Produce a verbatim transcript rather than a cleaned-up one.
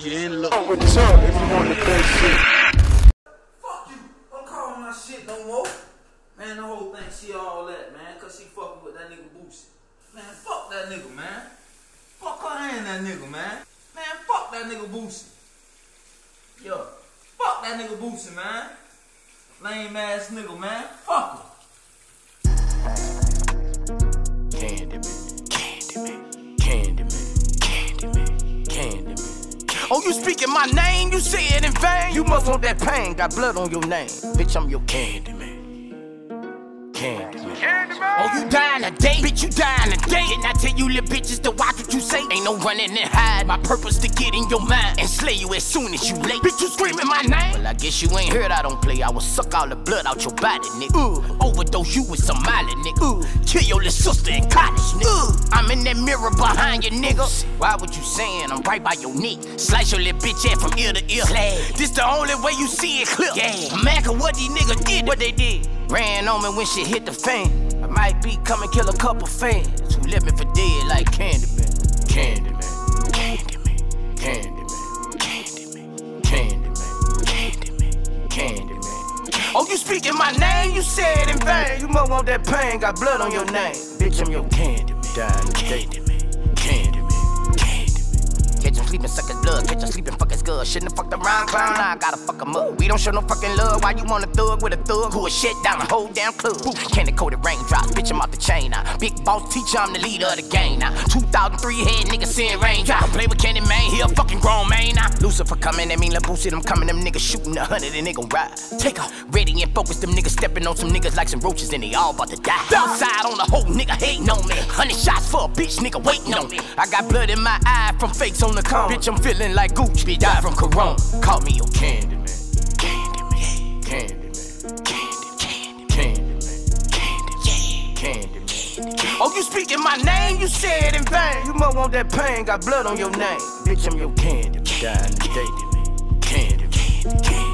You didn't look. What's up if you want the best shit? Fuck you. Don't call my shit no more. Man, the whole thing, she all that, man, cause she fucking with that nigga Boosie. Man, fuck that nigga, man. Fuck her and that nigga, man. Man, fuck that nigga Boosie. Yo, fuck that nigga Boosie, man. Lame ass nigga, man. Fuck him. Candyman, Candyman, Candyman, Candyman, Candyman. Oh, you speaking my name? You say it in vain? You must want that pain. Got blood on your name. Bitch, I'm your Candyman. Candyman. Candyman. Oh, you dying today? Bitch, you dying today. Didn't I tell you little bitches to watch what you say? Ain't no running and hide. My purpose to get in your mind and slay you as soon as you late. Bitch, you screaming my name? Well, I guess you ain't heard I don't play. I will suck all the blood out your body, nigga. Uh. Overdose you with some Miley, nigga. Uh. Kill your little sister in college, nigga. Uh. I'm in that mirror behind you, nigga. Why would you saying I'm right by your neck? Slice your little bitch ass from ear to ear. Slay. This the only way you see it clear. Yeah. I'm asking what these niggas did. What they did? Ran on me when shit hit the fan. I might be come and kill a couple fans who left me for dead like Candyman. Candyman, Candyman, Candyman, Candyman, Candyman, Candyman, Candyman. Oh, you speaking my name? You said it in vain. You must want that pain. Got blood on your name. Bitch, I'm your Candyman. Dying Candyman, Candyman, Candyman. Catch him sleeping, suck his blood. Catch him sleeping, fuck his good. Shouldn't have fucked around, clown. Now I gotta fuck him up. We don't show no fucking love. Why you want a thug with a thug who will shit down the whole damn club? Candy coated raindrops, bitch, I'm off the chain now. Big boss teacher, I'm the leader of the game now. two thousand three head niggas seeing raindrops. Play with Candy Man, he a fucking grown man now. Lucifer coming, that mean La Boosie, I'm coming, them niggas shooting a hundred and they gon' ride. Take off, ready and focus, them niggas stepping on some niggas like some roaches and they all about to die. Outside on the whole nigga hating on me. Hundred shots for a bitch, nigga waiting on me. I got blood in my eye from fakes on the cone. Bitch, I'm feeling like Gucci, bitch, died from Corona. Call me your Candyman. Candyman. Candyman. Candyman. Candyman. Candyman. Oh, you speaking my name? You said it in vain. You must want that pain. Got blood on your name. Bitch, I'm your Candyman. Dying today. Candyman. Candyman.